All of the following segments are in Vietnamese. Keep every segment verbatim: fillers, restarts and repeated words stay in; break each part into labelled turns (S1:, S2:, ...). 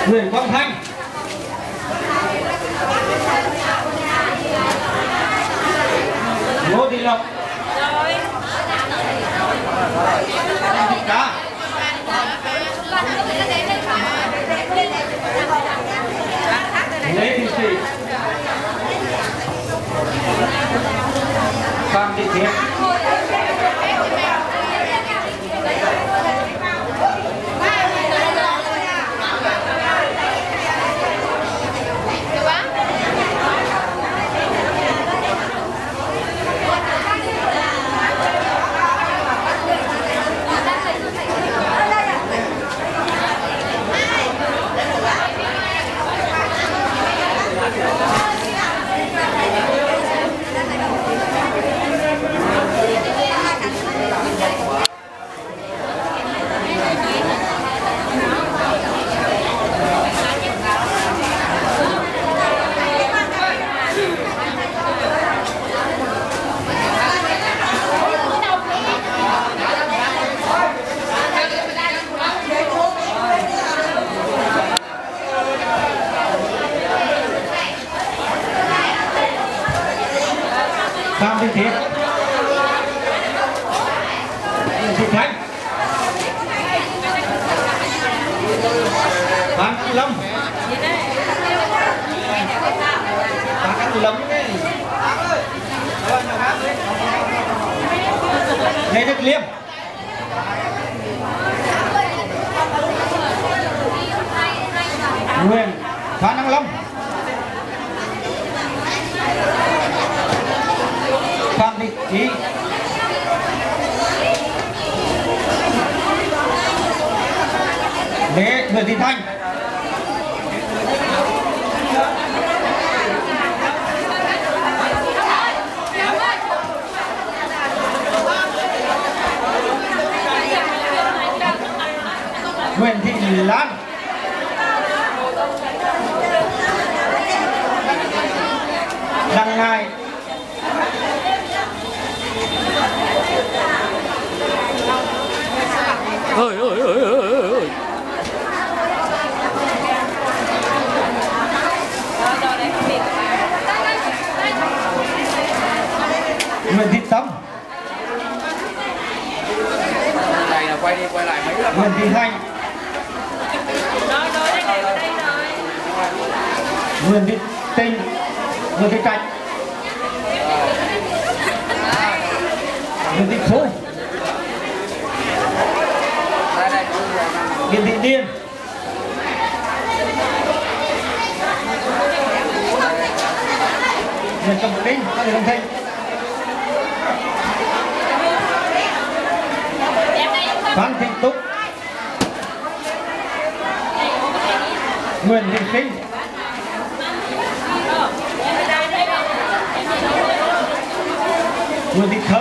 S1: Nguyễn Quang Thanh, Ngô Thị Lộc, Thị Cá, Lê Thị Sĩ, Phạm Thị Thiệt, Phạm Thị Thiệt, Thị Thanh, Phan Anh Lâm, Phan Anh Lâm Lê Đức Liêm, Nguyễn Phan Anh Lâm, Phạm Thị Trí, Lê Nguyễn Thị Thanh, Nguyễn Thị Lan, Đăng Ngài,
S2: ơi ơi ơi ơi ơi
S1: Nguyễn Thị Tâm,
S3: này là quay đi quay lại mấy lần.
S1: Nguyễn Thị Thanh, Nguyễn Thị Tinh, Nguyễn Thị Trạch, Nguyễn Thị Phú, Nguyễn Thị Điên, Nguyễn Trọng Đinh, Nguyễn Trọng Thịnh, Phan Thị Túc, Nguyễn Thị Sinh, Nguyễn Thị Thơm,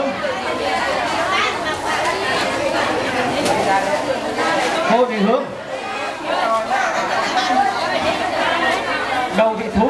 S1: Hồ Thị Hương, Đầu Thị Thu,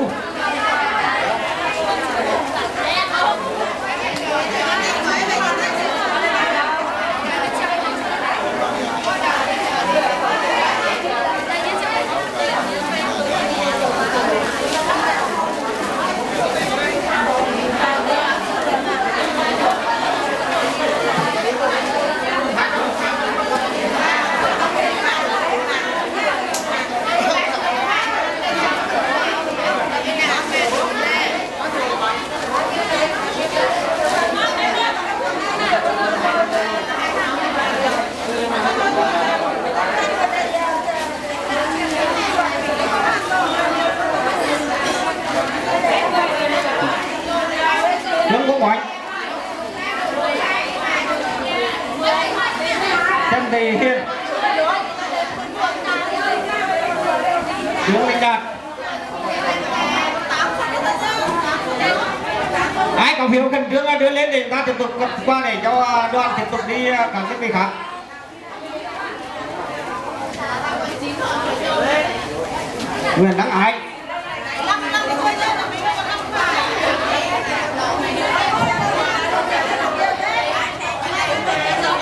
S1: Lương Quốc Hoạch, Trần Thị Hiền, Trương Minh Đạt. Ai có phiếu cần trước đưa lên để ta tiếp tục qua để cho đoàn tiếp tục đi các thiết bị khác. Nguyễn Đăng Ái,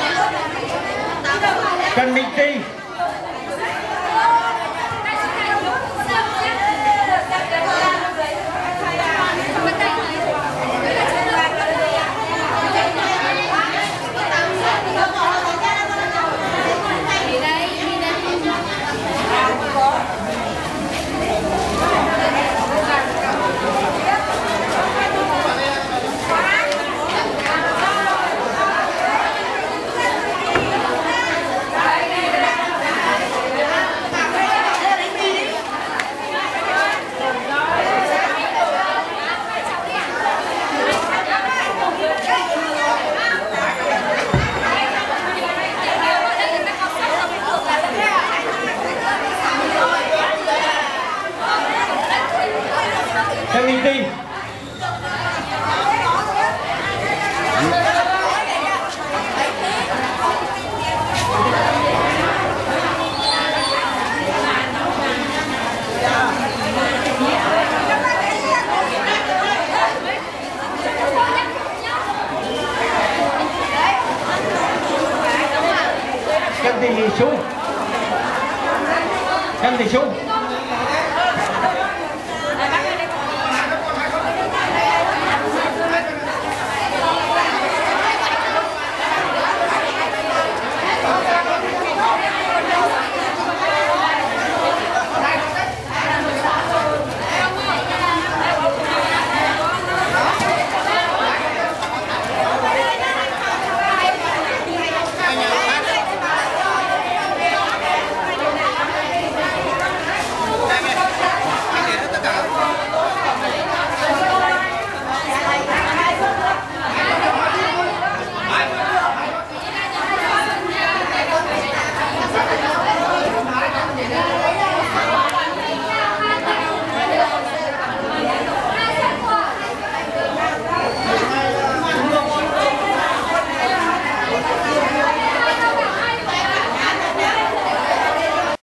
S1: Trần Minh Tri, đi. Chân thì xuống, chân thì xuống.